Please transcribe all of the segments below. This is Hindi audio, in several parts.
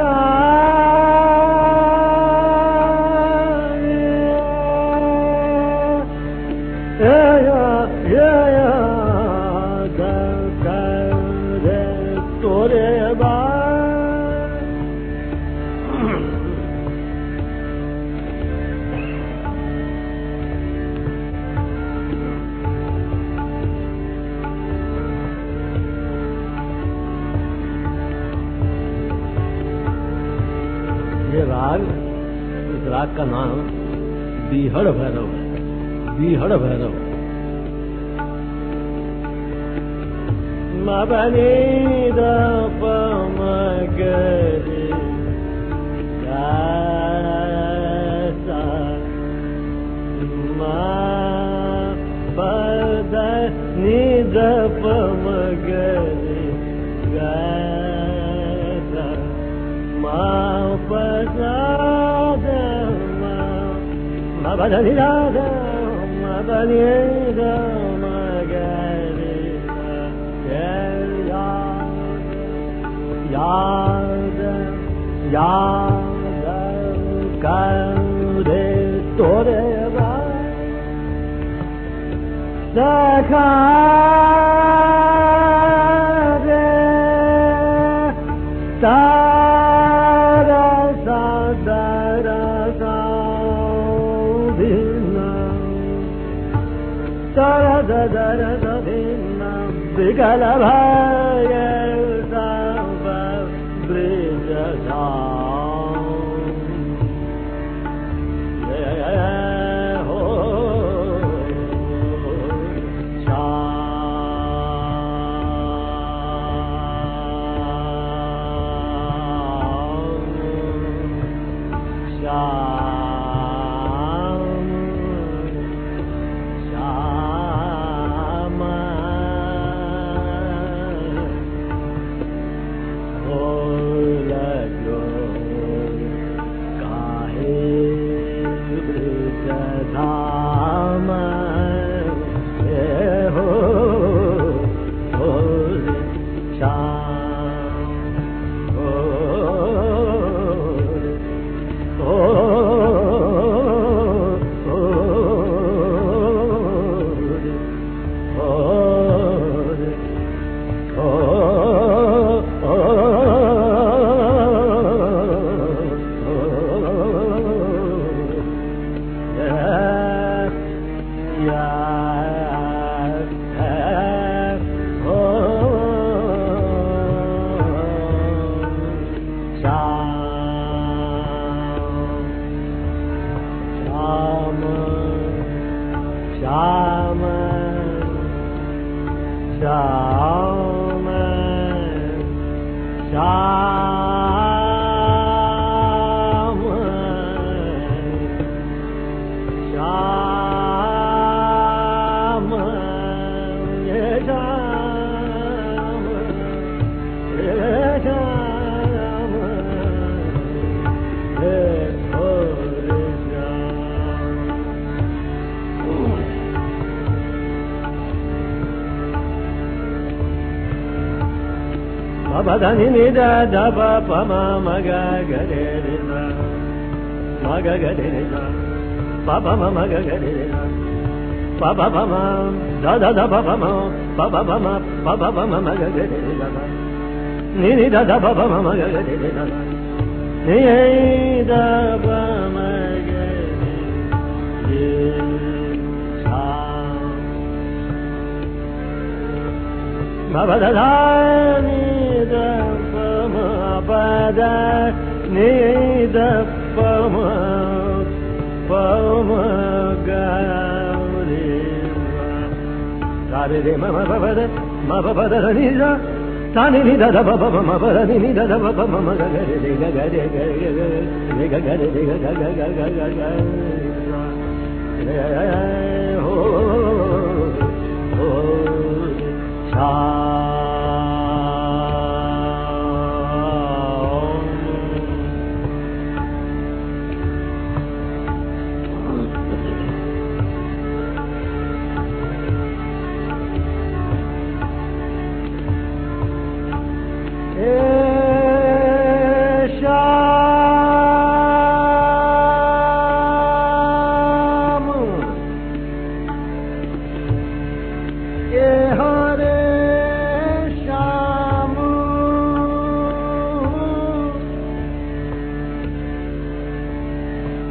इस राग का नाम बिहड़ भैरव है। बिहड़ भैरव मबनी दपमगरी गासा पद निदपमगरी गासा मबनी मबनी दमगरी याद याद करे तोरे सखा रे तारा सादरा साधिना तारा ददरा साधिना विकल भय धनि निद धप पम मग गरे रे मग गरे रे पप मग गरे रे पप पम ध ध ध पप पम मग गरे रे नि नि ध ध पप मग गरे रे नि ध प मग रे सा म ध ध पद निद पम पम गरे रे म पद नि तानि नि ध प म पद नि ध प म गरे रे गरे रे गरे रे ग हो हो सा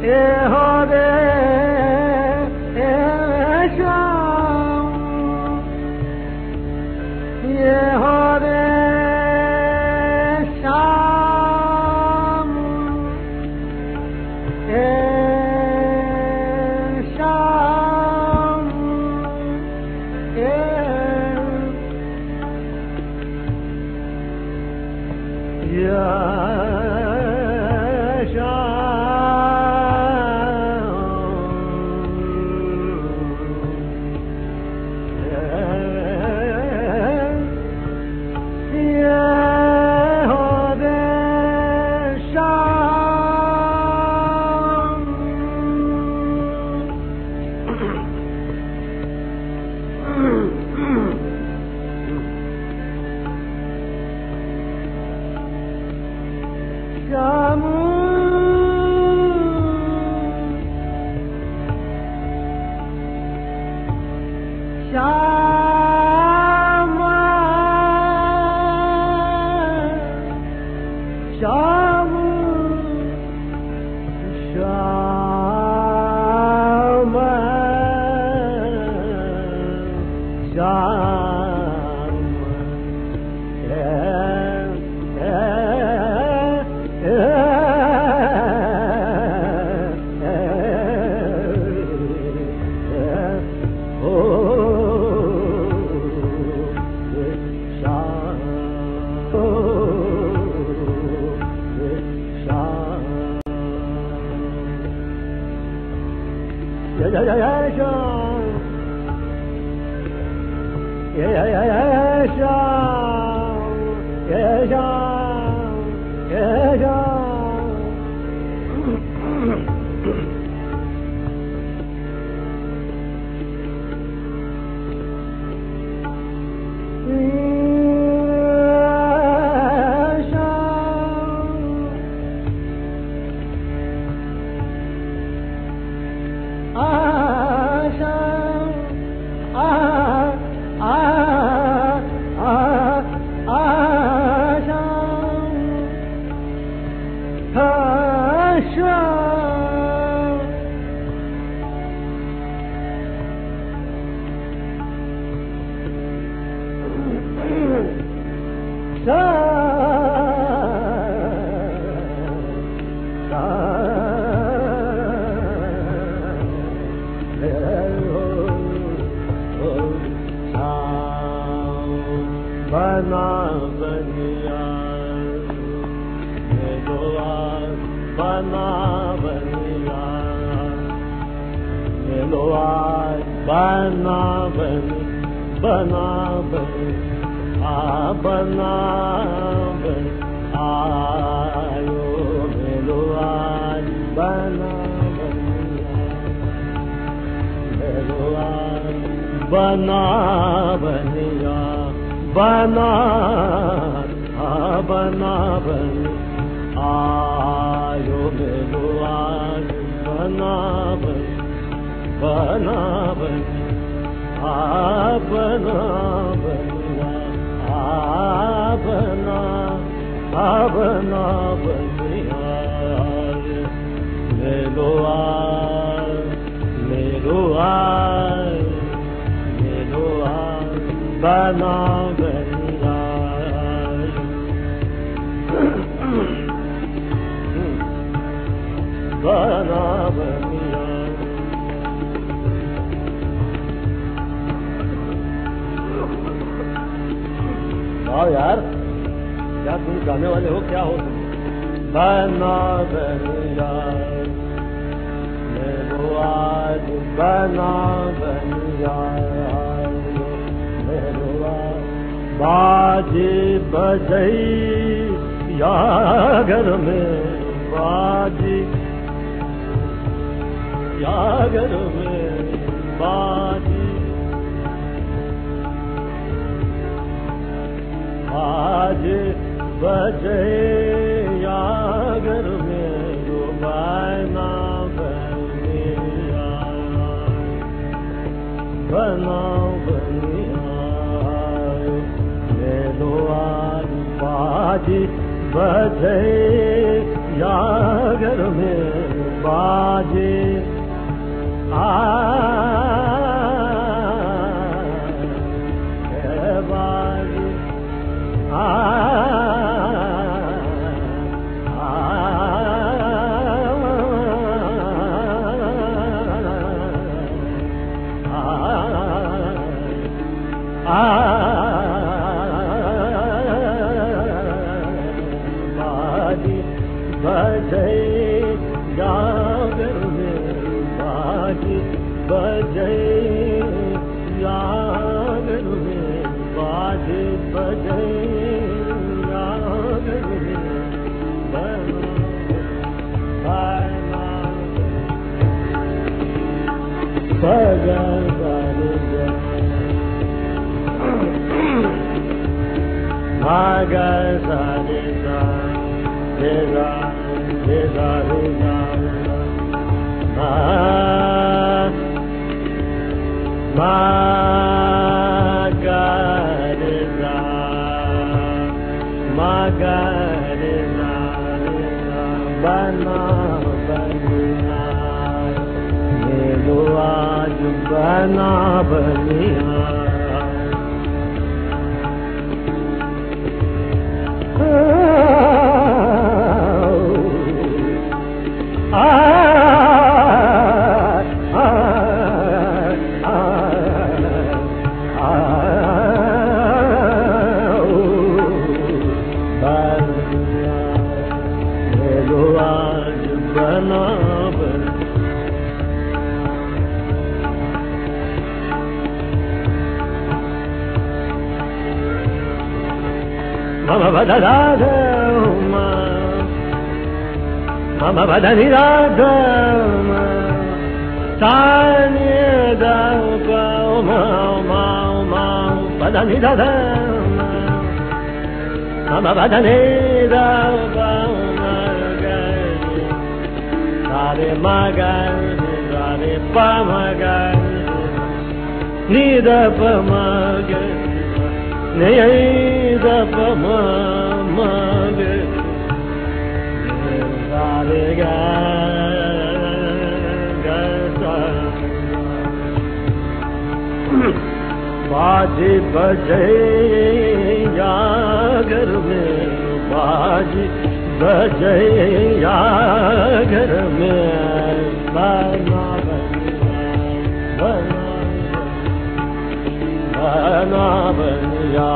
आओ यार, क्या तुम गाने वाले हो? क्या हो तुम? बना बनिया मेरो आज बना बनिया मेरो बाजे बजई या घर में बाजी या घर में बाजी आज बजे या घर में बना बनिया बना बनिया मेरो आज बाजी बजे या घर में बाजे बाजे बाजी बजे जागर में बाजी बजे जागर में बाजी बजे जागर में Maga sare sa re ga re ga re ga ma ga re sa ma ga re sa bana baniya melo aaj bana baniya Mama badada Mama badani radha Tanya da pa ma ma ma badani radha Mama badani da pa ma ga Sare ma ga sare pa ma ga ni da pa ma ga ni da pa ma ma ga sare ga ga sa बाजे बजे जागर में बाजे बजे जागर में बना बना बनिया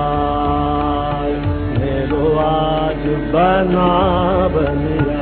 मेरो आज बना बनिया